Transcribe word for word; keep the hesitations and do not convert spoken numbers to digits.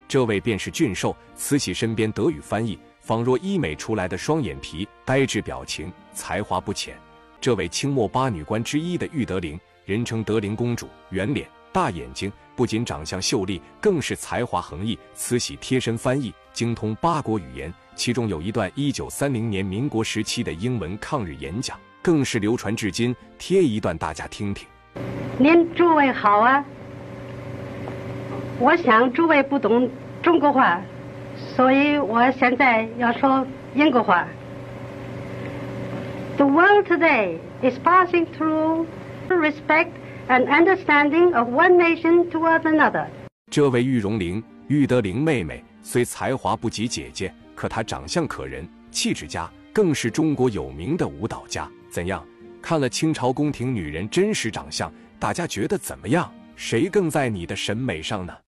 这位便是俊寿，慈禧身边德语翻译，仿若医美出来的双眼皮，呆滞表情，才华不浅。这位清末八女官之一的玉德龄，人称德龄公主，圆脸大眼睛，不仅长相秀丽，更是才华横溢。慈禧贴身翻译，精通八国语言，其中有一段一九三零年民国时期的英文抗日演讲，更是流传至今。贴一段大家听听。 您诸位好啊，我想诸位不懂中国话，所以我现在要说英国话。The world today is passing through respect and understanding of one nation towards another. 这位玉荣龄，玉德龄妹妹，虽才华不及姐姐，可她长相可人，气质佳，更是中国有名的舞蹈家。怎样？看了清朝宫廷女人真实长相，大家觉得怎么样？谁更在你的审美上呢？